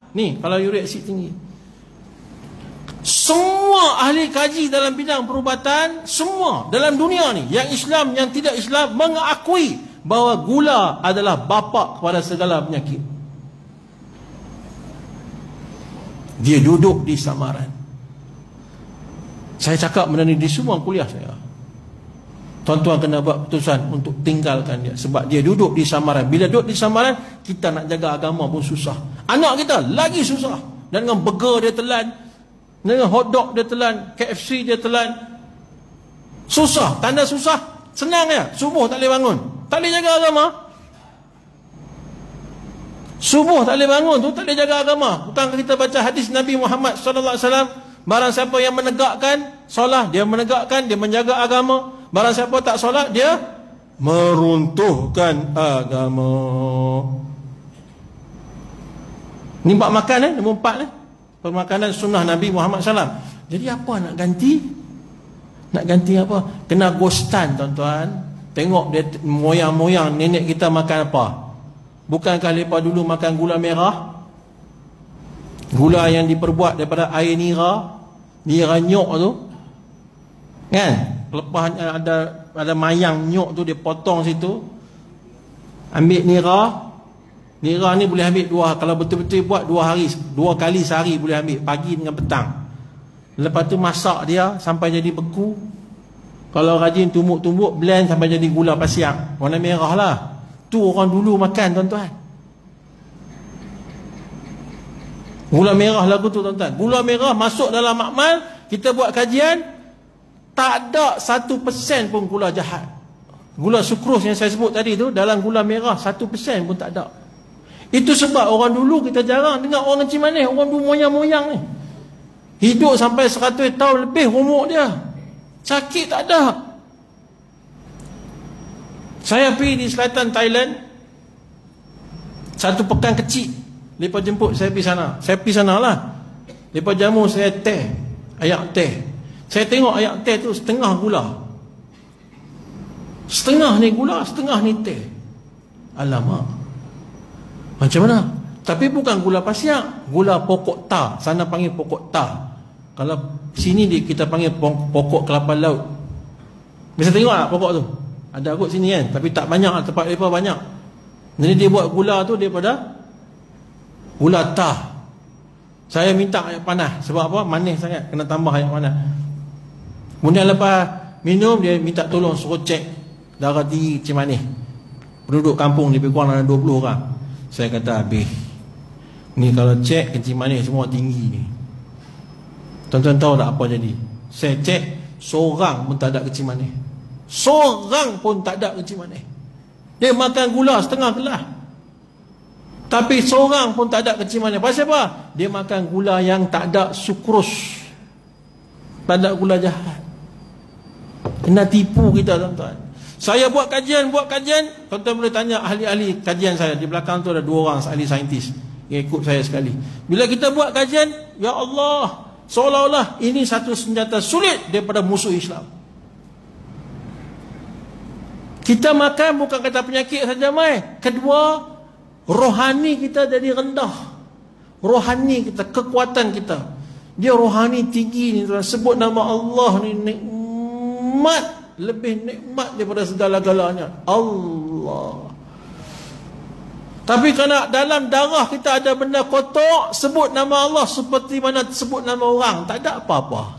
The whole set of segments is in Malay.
Ni kalau uric acid tinggi. Semua ahli kaji dalam bidang perubatan, semua dalam dunia ni, yang Islam, yang tidak Islam, mengakui bahawa gula adalah bapa kepada segala penyakit. Dia duduk di samaran. Saya cakap benda ni di semua kuliah saya. Tuan-tuan kena buat keputusan untuk tinggalkan dia, sebab dia duduk di samaran. Bila duduk di samaran, kita nak jaga agama pun susah. Anak kita lagi susah. Dan dengan burger dia telan, dengan hotdog dia telan, KFC dia telan. Susah. Tanda susah, senang ya. Subuh tak boleh bangun, tak boleh jaga agama. Subuh tak boleh bangun tu tak boleh jaga agama. Bukankah kita baca hadis Nabi Muhammad SAW, barang siapa yang menegakkan solat, dia menegakkan, dia menjaga agama. Barang siapa tak solat, dia meruntuhkan agama. Ni bab makan nombor 4 Pemakanan sunnah Nabi Muhammad SAW. Jadi apa nak ganti? Nak ganti apa? Kena ghostan tuan-tuan. Tengok dia moyang-moyang nenek kita makan apa. Bukankah mereka dulu makan gula merah? Gula yang diperbuat daripada air nira, nira nyok tu, kan? Lepas ada mayang nyok tu, dia potong situ, ambil nira. Nira ni boleh ambil kalau betul-betul buat 2 kali sehari boleh ambil, pagi dengan petang. Lepas tu masak dia sampai jadi beku. Kalau rajin tumbuk-tumbuk, blend sampai jadi gula pasiang warna merah lah. Tu orang dulu makan tuan-tuan. Gula merah lagu tu tuan-tuan. Gula merah masuk dalam makmal, kita buat kajian, tak ada 1% pun gula jahat. Gula sukros yang saya sebut tadi tu, dalam gula merah 1% pun tak ada. Itu sebab orang dulu kita jarang dengar orang kencing manis. Orang dulu moyang-moyang ni hidup sampai 100 tahun lebih umur dia, sakit tak ada. Saya pergi di selatan Thailand, satu pekan kecil. Lepas jemput saya pergi sana. Saya pergi sana lah. Lepas jamu saya teh, ayak teh. Saya tengok ayak teh tu setengah gula. Setengah ni gula, setengah ni teh. Alamak, macam mana? Tapi bukan gula pasiak, gula pokok tar. Sana panggil pokok tar. Kalau sini kita panggil pokok kelapa laut. Bisa tengok tak pokok tu? Ada kot sini kan, tapi tak banyak, tempat mereka banyak. Jadi dia buat gula tu daripada gula tar. Saya minta air panas. Sebab apa? Manis sangat, kena tambah air panas. Kemudian lepas minum, dia minta tolong suruh cek darah tinggi, kencing manis. Penduduk kampung lebih kurang ada 20 orang. Saya kata, habis ni kalau cek kencing manis semua tinggi ni. Tuan-tuan tahu tak apa jadi? Saya cek, seorang pun tak ada kencing manis. Seorang pun tak ada kencing manis. Dia makan gula setengah gelas, tapi seorang pun tak ada kencing manis. Pasal apa? Dia makan gula yang tak ada sukros, tak ada gula jahat. Kena tipu kita tuan-tuan. Saya buat kajian, tuan-tuan boleh tanya ahli-ahli kajian saya. Di belakang tu ada 2 orang ahli saintis yang ikut saya sekali. Bila kita buat kajian, ya Allah, seolah-olah ini satu senjata sulit daripada musuh Islam. Kita makan bukan kata penyakit saja mai. Kedua, rohani kita jadi rendah. Rohani kita, kekuatan kita, dia rohani tinggi ni tuan. Sebut nama Allah ni nikmat, lebih nikmat daripada segala-galanya Allah. Tapi kerana dalam darah kita ada benda kotor, sebut nama Allah seperti mana sebut nama orang, tak ada apa-apa.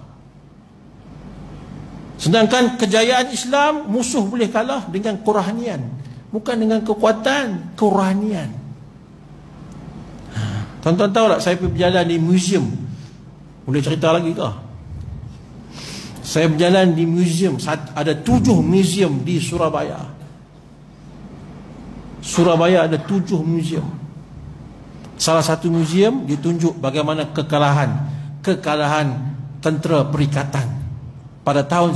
Sedangkan kejayaan Islam, musuh boleh kalah dengan kerohanian, bukan dengan kekuatan, kerohanian. Tuan-tuan tahu tak, saya pergi berjalan di museum. Boleh cerita lagi ke? Saya berjalan di museum, ada 7 museum di Surabaya. Surabaya ada 7 museum. Salah satu museum ditunjuk bagaimana kekalahan tentera perikatan pada tahun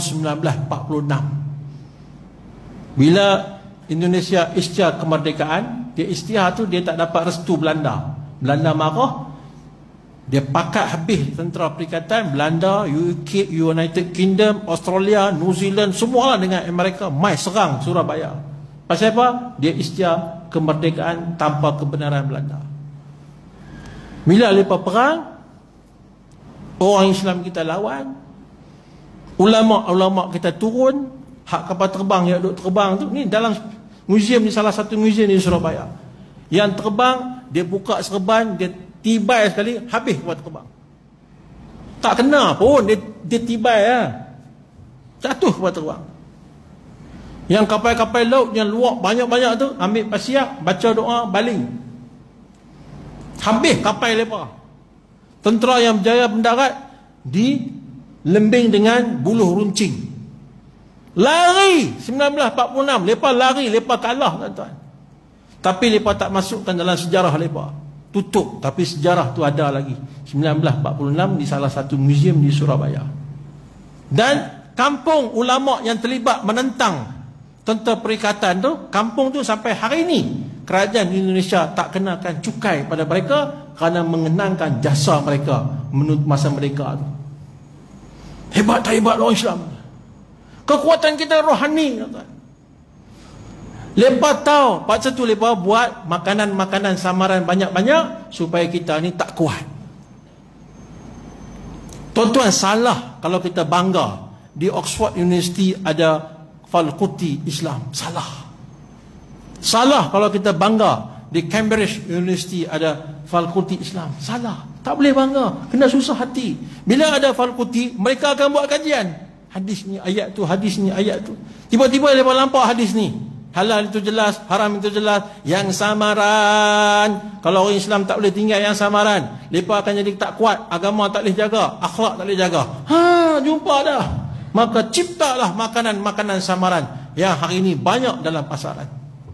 1946. Bila Indonesia isytihar kemerdekaan, dia isytihar tu dia tak dapat restu Belanda. Belanda marah, dia pakat habis tentera perikatan. Belanda, UK, United Kingdom, Australia, New Zealand, semualah dengan Amerika mai serang Surabaya. Pasal apa? Dia isytihar kemerdekaan tanpa kebenaran Belanda. Bila lepas perang, orang Islam kita lawan, ulama-ulama kita turun, hak kapal terbang yang duk terbang tu, ni dalam muzium ni, salah satu muzium di Surabaya. Yang terbang, dia buka serban, dia tibai sekali, habis kapal terbang. Tak kena pun, dia tibai lah. Jatuh kapal terbang. Yang kapal-kapal laut yang luar banyak-banyak tu, ambil pasiak, baca doa, baling. Habis kapal lepas. Tentera yang berjaya mendarat dilembing dengan buluh runcing. Lari 1946, lepas lari, lepas kalah tuan-tuan. Tapi lepas tak masukkan dalam sejarah lepas. Tutup, tapi sejarah tu ada lagi. 1946 di salah satu muzium di Surabaya. Dan kampung ulama yang terlibat menentang tentera perikatan tu, kampung tu sampai hari ini kerajaan Indonesia tak kenakan cukai pada mereka kerana mengenangkan jasa mereka menurut masa mereka tu. Hebat tak hebat orang Islam? Kekuatan kita rohani, tuan. Lepas tahu, paksa tu lepas buat makanan-makanan samaran banyak-banyak supaya kita ni tak kuat. Tuan-tuan, salah kalau kita bangga di Oxford University ada fakulti Islam. Salah kalau kita bangga di Cambridge University ada fakulti Islam. Salah. Tak boleh bangga. Kena susah hati. Bila ada fakulti, mereka akan buat kajian. Hadis ni ayat tu, hadis ni ayat tu. Tiba-tiba mereka nampak hadis ni. Halal itu jelas, haram itu jelas. Yang samaran, kalau orang Islam tak boleh tinggal yang samaran, mereka akan jadi tak kuat. Agama tak boleh jaga, akhlak tak boleh jaga. Jumpa dah. Maka ciptalah makanan-makanan samaran yang hari ini banyak dalam pasaran.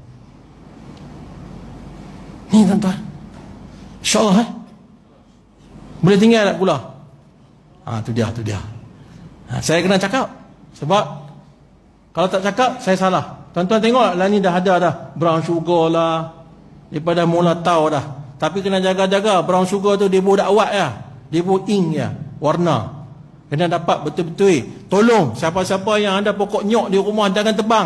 Ni tuan-tuan, InsyaAllah boleh tinggal tak pula? Tu dia. Saya kena cakap. Sebab kalau tak cakap, saya salah. Tuan-tuan tengok lah ni dah ada dah. Brown sugar lah, daripada mula tahu dah. Tapi kena jaga-jaga. Brown sugar tu dia buat dakwat ya. Dia buat ink ya, warna. Kena dapat betul-betul. Tolong siapa-siapa yang ada pokok nyok di rumah, jangan tebang.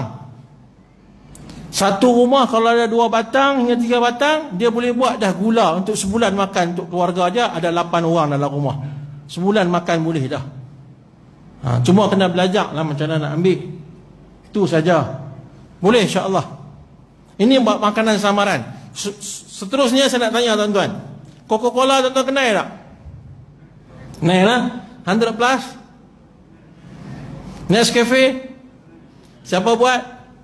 Satu rumah kalau ada 2 batang hingga 3 batang, dia boleh buat dah gula untuk sebulan makan. Untuk keluarga aja ada 8 orang dalam rumah. Sebulan makan boleh dah. Cuma kena belajar lah macam mana nak ambil. Itu saja. Boleh insya-Allah. Ini makanan samaran. Seterusnya saya nak tanya tuan-tuan. Coca-Cola tuan-tuan kenal tak? Kenal lah. 100 plus. Nescafe. Siapa buat?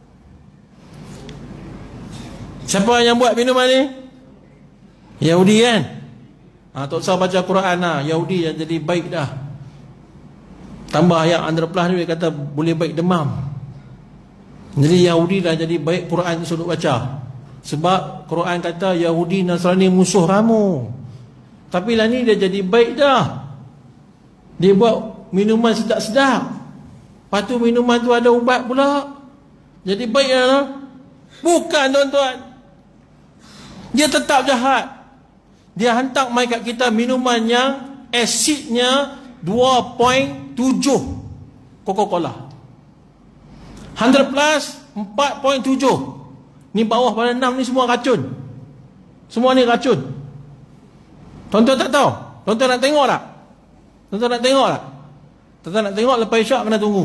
Siapa yang buat minuman ni? Yahudi kan? Tak usah baca Quran lah. Yahudi yang jadi baik dah. Tambah ayat 100 plus ni dia kata boleh baik demam. Jadi Yahudi dah jadi baik, Quran suruh baca. Sebab Quran kata Yahudi Nasrani musuh kamu. Tapi lah ni dia jadi baik dah. Dia buat minuman sedap-sedap. Lepas tu minuman tu ada ubat pula. Jadi baik lah. Bukan tuan-tuan. Dia tetap jahat. Dia hantar mai kat kita minuman yang asidnya 2.7 Coca-Cola. 100 plus 4.7. Ni bawah pada 6 ni semua racun. Semua ni racun. Tuan-tuan tak tahu? Tuan-tuan nak tengok tak? Tuan-tuan nak tengok tak? Tuan-tuan nak tengok lepas isyak kena tunggu.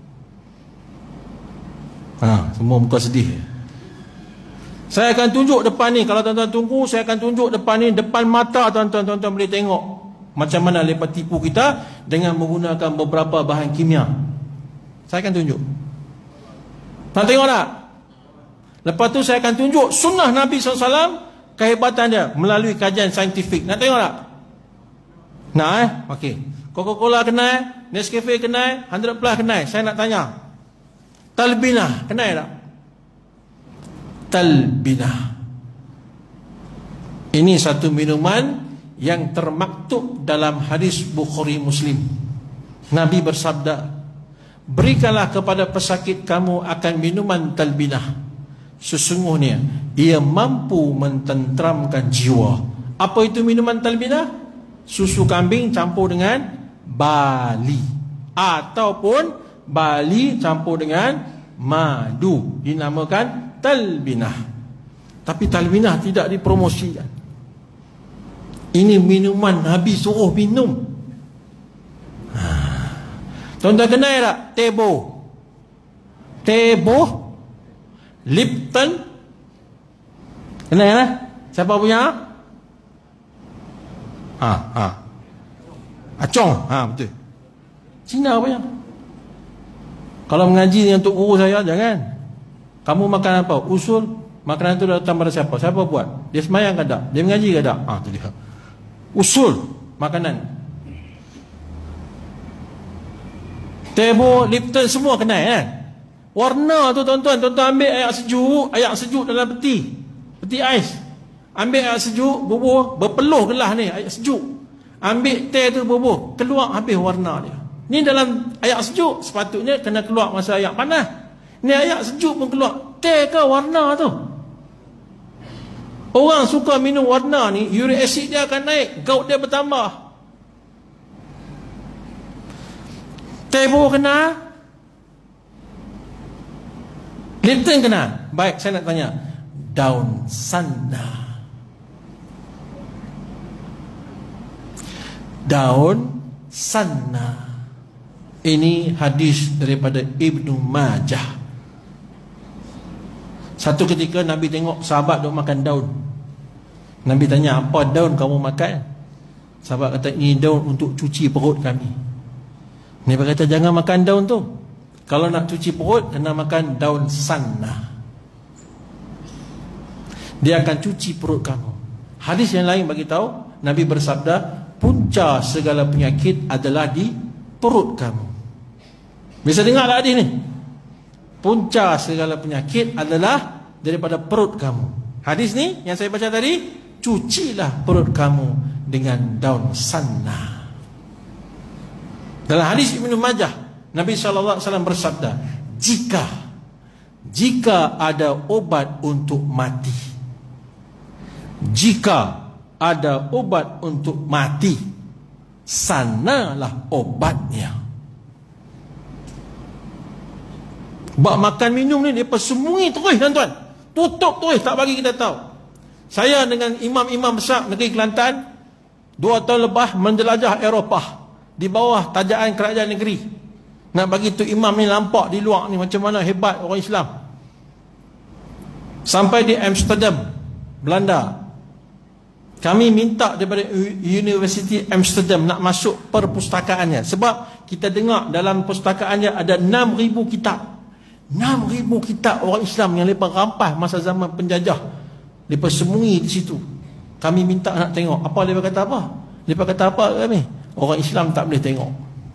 Semua muka sedih. Saya akan tunjuk depan ni. Kalau tuan-tuan tunggu, saya akan tunjuk depan ni. Depan mata tuan-tuan, tuan-tuan boleh tengok macam mana mereka tipu kita dengan menggunakan beberapa bahan kimia. Saya akan tunjuk. Nak tengok tak? Lepas tu saya akan tunjuk sunnah Nabi SAW, kehebatan dia melalui kajian saintifik. Nak tengok tak? Nak Okey. Coca-Cola kenal, Nescafe kenal, 100 plus kenal. Saya nak tanya, Talbinah kenal tak? Talbinah. Ini satu minuman yang termaktub dalam hadis Bukhari Muslim. Nabi bersabda, berikanlah kepada pesakit kamu akan minuman talbinah. Sesungguhnya ia mampu mententeramkan jiwa. Apa itu minuman talbinah? Susu kambing campur dengan bali, ataupun bali campur dengan madu, dinamakan talbinah. Tapi talbinah tidak dipromosikan. Ini minuman Nabi suruh minum. Tuan-tuan kenal tak? Tebo, Lipton. Kenal tak? Siapa punya? Acong. Betul. Cina punya. Kalau mengaji ni untuk guru saya, jangan. Kamu makan apa? Usul. Makanan tu datang pada siapa? Siapa buat? Dia semayang ke tak? Dia mengaji ke tak? Tu dia. Usul makanan. Tebo, Lipton semua kenal kan? Warna tu tuan-tuan ambil air sejuk dalam peti ais. Ambil air sejuk, bubuh, berpeluh gelas ni, air sejuk. Ambil teh tu bubuh, keluar habis warna dia. Ni dalam air sejuk, sepatutnya kena keluar masa air panas. Ni air sejuk pun keluar. Teh ke warna tu? Orang suka minum warna ni, uric acid dia akan naik, gout dia bertambah. Tebo kena, Lipton kena. Baik, saya nak tanya, daun sana. Daun sana. Ini hadis daripada Ibnu Majah. Satu ketika Nabi tengok sahabat duk makan daun. Nabi tanya, apa daun kamu makan? Sahabat kata, ini daun untuk cuci perut kami. Nabi kata, jangan makan daun tu. Kalau nak cuci perut, kena makan daun sana. Dia akan cuci perut kamu. Hadis yang lain bagi tahu, Nabi bersabda, punca segala penyakit adalah di perut kamu. Bisa dengar tak hadis ni? Punca segala penyakit adalah daripada perut kamu. Hadis ni yang saya baca tadi, cucilah perut kamu dengan daun sana. Dalam hadis Ibnu Majah, Nabi SAW bersabda, jika ada obat untuk mati, jika ada obat untuk mati, sanalah obatnya. Bak makan minum ni dia persembunyi terus tuan-tuan. Tutup terus, tak bagi kita tahu. Saya dengan imam-imam besar negeri Kelantan 2 tahun lepas menjelajah Eropah di bawah tajaan kerajaan negeri. Nak bagi tu imam ni nampak di luar ni macam mana hebat orang Islam. Sampai di Amsterdam, Belanda. Kami minta daripada University Amsterdam nak masuk perpustakaannya. Sebab kita dengar dalam pustakaannya ada 6,000 kitab. 6,000 kitab orang Islam yang mereka rampas masa zaman penjajah. Mereka sembunyi di situ. Kami minta nak tengok. Apa mereka kata apa? Mereka kata apa kami? Orang Islam tak boleh tengok.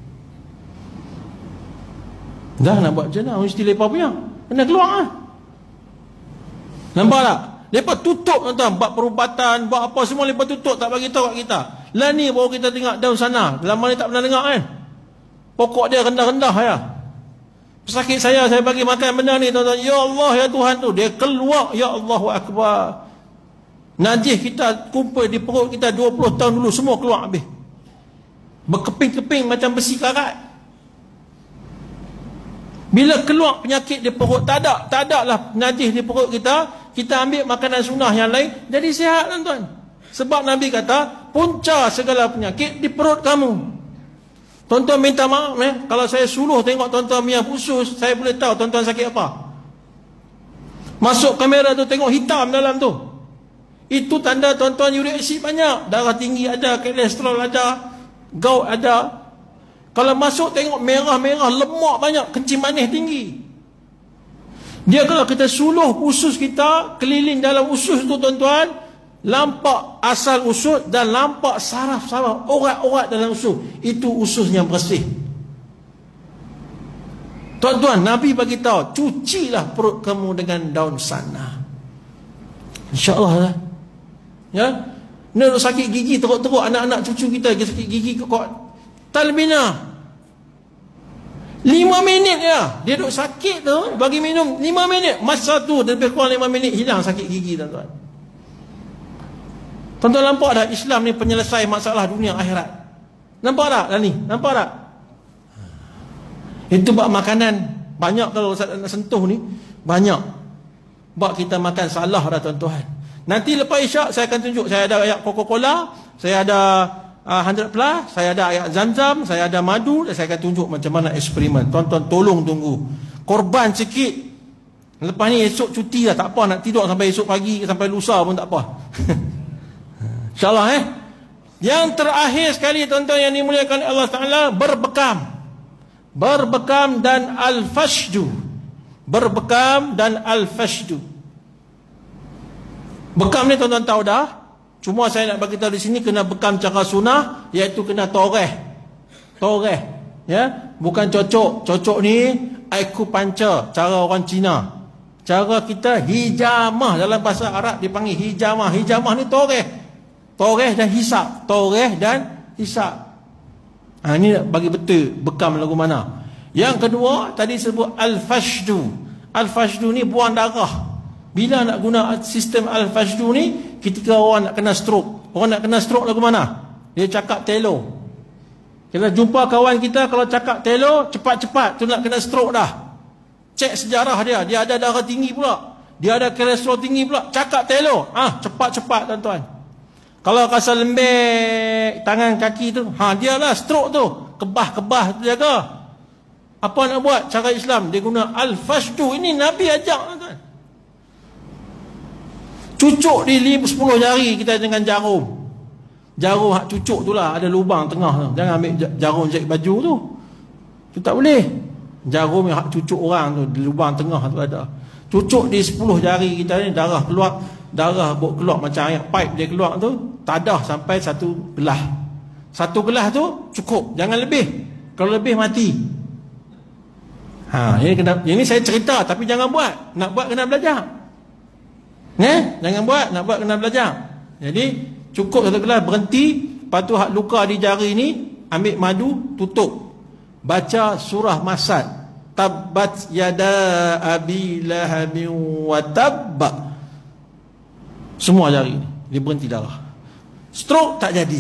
Dah nak buat macam mana? Mesti mereka punya. Kena keluar lah. Nampak tak? Mereka tutup tuan-tuan. Buat perubatan, buat apa semua mereka tutup. Tak bagi tahu kat kita. Lah ni baru kita tengok daun sana. Lama ni tak pernah dengar kan? Pokok dia rendah-rendah ya. Pesakit saya bagi makan benda ni tuan-tuan. Ya Allah ya Tuhan tu. Dia keluar. Ya Allahu Akbar. Najis kita kumpul di perut kita 20 tahun dulu. Semua keluar habis. Berkeping-keping macam besi karat. Bila keluar penyakit di perut, tak ada lah najis di perut kita. Kita ambil makanan sunnah yang lain, jadi sihat tuan-tuan. Sebab Nabi kata, punca segala penyakit di perut kamu. Tuan-tuan minta maaf kalau saya suluh tengok tuan-tuan punya usus, saya boleh tahu tuan-tuan sakit apa. Masuk kamera tu tengok hitam dalam tu. Itu tanda tuan-tuan uric acid banyak. Darah tinggi ada, kolesterol ada, gout ada. Kalau masuk tengok merah-merah, lemak banyak, kencing manis tinggi. Dia kalau kita suluh usus kita, keliling dalam usus tu tuan-tuan, nampak asal usus dan nampak saraf-saraf, urat-urat dalam usus. Itu usus yang bersih. Tuan-tuan, Nabi bagi tahu, cucilah perut kamu dengan daun sana. InsyaAllah lah. Ya? Ni sakit gigi teruk-teruk, anak-anak cucu kita sakit gigi kekot. Talbina 5 minit ya. Dia duduk sakit tu, bagi minum 5 minit. Masa tu lebih kurang 5 minit hilang sakit gigi tuan-tuan. Tuan-tuan nampak tak Islam ni penyelesai masalah dunia akhirat? Nampak tak dah ni? Nampak tak? Itu bab makanan. Banyak kalau Ustaz nak sentuh ni, banyak. Bab kita makan salah dah tuan-tuan. Nanti lepas isyak saya akan tunjuk. Saya ada ayat Coca-Cola, saya ada 100 plus, saya ada ayat Zam-Zam, saya ada madu, dan saya akan tunjuk macam mana eksperimen. Tuan-tuan tolong tunggu. Korban sikit. Lepas ni esok cuti lah, tak apa, nak tidur sampai esok pagi, sampai lusa pun tak apa. InsyaAllah Yang terakhir sekali tuan-tuan yang dimuliakan Allah Ta'ala, berbekam. Berbekam dan al-fashdu. Berbekam dan al-fashdu. Bekam ni tuan-tuan tahu dah. Cuma saya nak bagi tahu di sini kena bekam cara sunnah, iaitu kena toreh. Toreh. Ya, bukan cocok. Cocok ni acupuncture, cara orang Cina. Cara kita hijamah, dalam bahasa Arab dipanggil hijamah. Hijamah ni toreh. Toreh dan hisap. Toreh dan hisap. Ini bagi betul bekam lagu mana. Yang kedua tadi sebut al-fashdu. Al-fashdu ni buang darah. Bila nak guna sistem al-fashdu ni, ketika orang nak kena stroke. Orang nak kena stroke lagu mana? Dia cakap telo. Kita jumpa kawan kita, kalau cakap telo, cepat-cepat tu nak kena stroke dah. Cek sejarah dia, dia ada darah tinggi pula, dia ada kolesterol tinggi pula. Cakap telo, cepat-cepat tuan-tuan. Kalau rasa lembek tangan kaki tu, dia lah stroke tu. Kebah-kebah tu jaga. Apa nak buat? Cara Islam dia guna al-fashdu. Ini Nabi ajak tuan-tuan. Cucuk di 10 jari kita dengan jarum. Jarum hak cucuk tu lah, ada lubang tengah tu. Jangan ambil jarum jahit baju tu. Tu tak boleh. Jarum yang hak cucuk orang tu, di lubang tengah tu ada. Cucuk di 10 jari kita ni, darah keluar. Darah keluar macam air pipe dia keluar tu. Tadah sampai 1 gelas. 1 gelas tu cukup. Jangan lebih. Kalau lebih mati. Ini saya cerita, tapi jangan buat. Nak buat kena belajar. Jangan buat, nak buat kena belajar. Jadi cukup 1 gelas, berhenti. Lepas tu hak luka di jari ni, ambil madu, tutup. Baca surah Masad. Tabbat yada abi lahabin wa tabba. Semua jari ni, dia berhenti darah. Stroke tak jadi.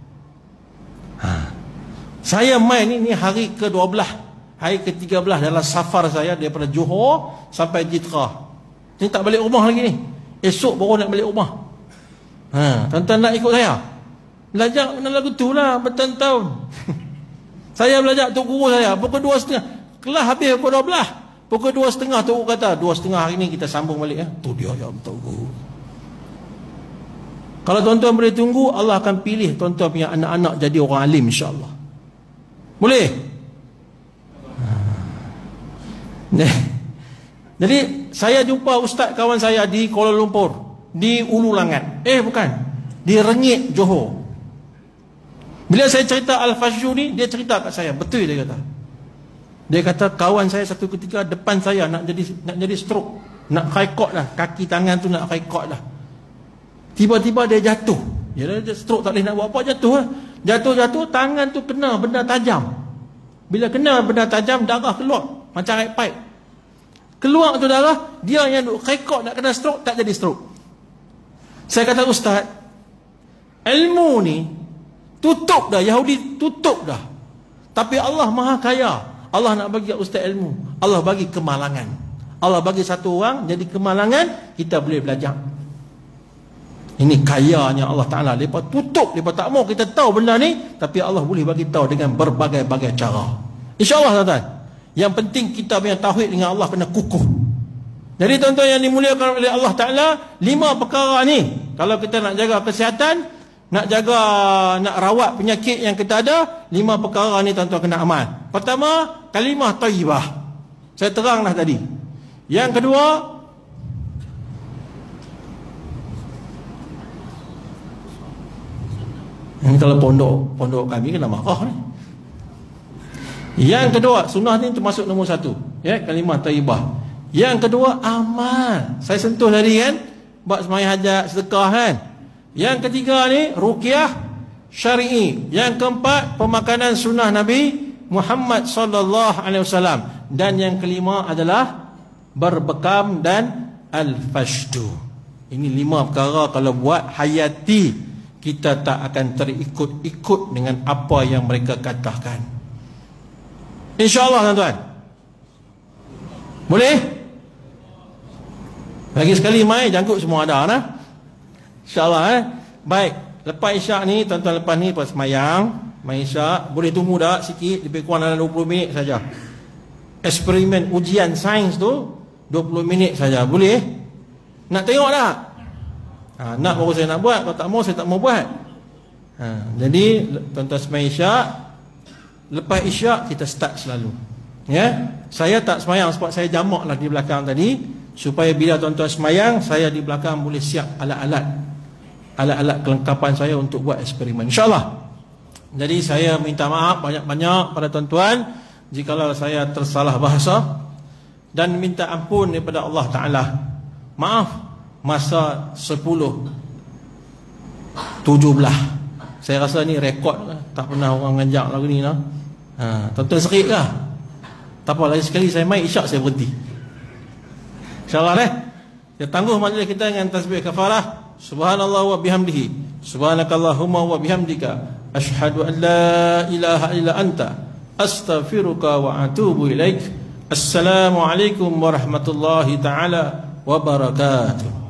Saya main ni hari ke-12, hari ke-13 dalam safar saya daripada Johor sampai Jitra. Ni tak balik rumah lagi ni. Esok baru nak balik rumah. Tuan-tuan nak ikut saya? Belajar kena lagu tu lah bertahun-tahun. Saya belajar tok guru saya pukul 2.30. Kelas habis pukul 12. Pukul 2.30 tok guru kata 2.30 hari ni kita sambung balik. Tu dia yang tok guru. Kalau tuan-tuan boleh tunggu, Allah akan pilih tuan-tuan punya anak-anak jadi orang alim, insya-Allah. Boleh? Jadi saya jumpa ustaz kawan saya di Kuala Lumpur, di Ulu Langat. Bukan, di Rengit, Johor. Bila saya cerita al-fashdu ni, dia cerita kat saya, betul dia kata. Dia kata kawan saya satu ketika depan saya nak jadi stroke, nak kaikot lah, kaki tangan tu nak kaikot lah. Tiba-tiba dia jatuh. Dia stroke, tak boleh nak buat apa, jatuh lah. Jatuh, tangan tu kena benda tajam. Bila kena benda tajam, darah keluar macam air pipe. Keluar tu darah, dia yang duk kaikot nak kena stroke, tak jadi stroke. Saya kata, ustaz, ilmu ni tutup dah, Yahudi tutup dah. Tapi Allah Maha Kaya. Allah nak bagi ustaz ilmu. Allah bagi kemalangan. Allah bagi satu orang jadi kemalangan, kita boleh belajar. Ini kayanya Allah Ta'ala. Lepas tutup, lepas tak mau kita tahu benda ni, tapi Allah boleh bagi tahu dengan berbagai-bagai cara. InsyaAllah tuan-tuan. Yang penting kita punya tauhid dengan Allah kena kukuh. Jadi tuan-tuan yang dimuliakan oleh Allah Ta'ala, 5 perkara ni, kalau kita nak jaga kesihatan, nak jaga, nak rawat penyakit yang kita ada, 5 perkara ni tuan-tuan kena amal. Pertama, kalimah thayyibah. Saya teranglah tadi. Yang kedua, ini kalau pondok kami kena marah ni. Yang kedua, sunnah ni termasuk nombor 1, ya, kalimah thayyibah. Yang kedua, amal. Saya sentuh tadi kan, buat sembahyang hajat, sedekah kan. Yang ketiga ni ruqyah syar'i. Yang keempat, pemakanan sunnah Nabi Muhammad sallallahu alaihi wasallam. Dan yang kelima adalah berbekam dan al-fashdu. Ini 5 perkara kalau buat hayati, kita tak akan terikut-ikut dengan apa yang mereka katakan. InsyaAllah tuan-tuan. Boleh? Lagi sekali mai jangkut semua ada nah. InsyaAllah Baik, lepas isyak ni, tuan-tuan lepas ni lepas semayang, main isyak, boleh tunggu dah sikit, lebih kurang dalam 20 minit saja. Eksperimen ujian sains tu 20 minit saja. Boleh? Nak tengok tak? Nak baru saya nak buat, kalau tak mau saya tak mau buat. Jadi tuan-tuan semayang isyak, lepas isyak kita start selalu. Ya, saya tak semayang sebab saya jamak lah di belakang tadi, supaya bila tuan-tuan semayang, saya di belakang boleh siap alat-alat kelengkapan saya untuk buat eksperimen, insyaAllah. Jadi saya minta maaf banyak-banyak pada tuan-tuan jikalau saya tersalah bahasa, dan minta ampun daripada Allah Ta'ala. Maaf, masa 10:17 saya rasa ni rekod lah. Tak pernah orang ngajak lagu ni lah. Tuan-tuan serik kah? Tak apa, lagi sekali saya main isyak saya berhenti, InsyaAllah kita tangguh majlis kita dengan tasbih kafarah. Subhanallah wa bihamdihi, subhanakallahumma wa bihamdika, asyhadu an la ilaha illa anta, astaghfiruka wa atubu ilaik. Assalamualaikum warahmatullahi taala wabarakatuh.